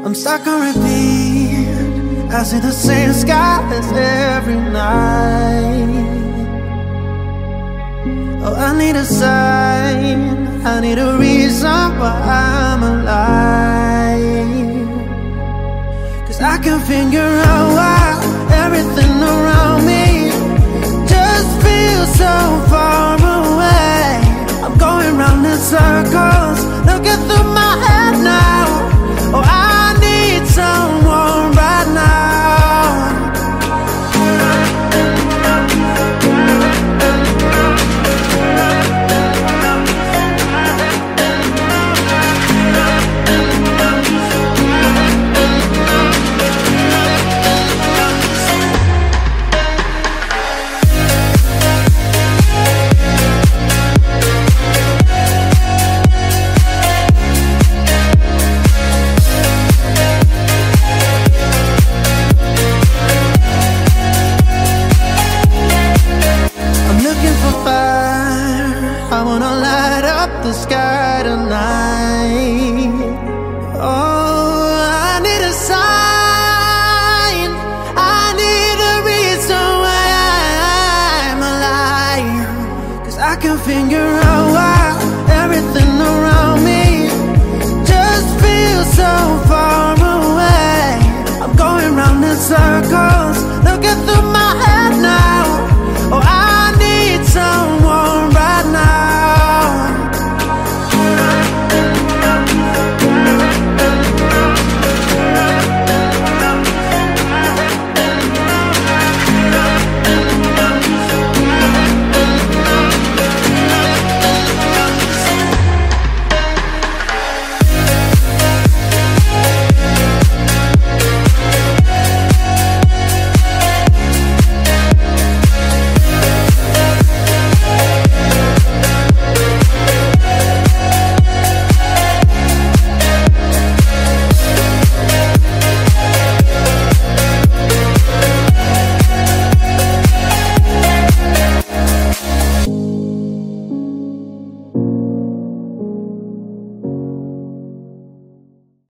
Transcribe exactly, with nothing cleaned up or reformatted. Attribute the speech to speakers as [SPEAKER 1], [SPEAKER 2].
[SPEAKER 1] I'm stuck on repeat. I see the same skies every night. Oh, I need a sign, I need a reason why I'm alive. Cause I can figure out why everything around me just feels so far away. I'm going round in circles, looking through my head now. Oh, I need someone right now. The sky tonight. Oh, I need a sign, I need a reason why I'm alive. Cause I can figure out why everything around me just feels so far away. I'm going round in circles.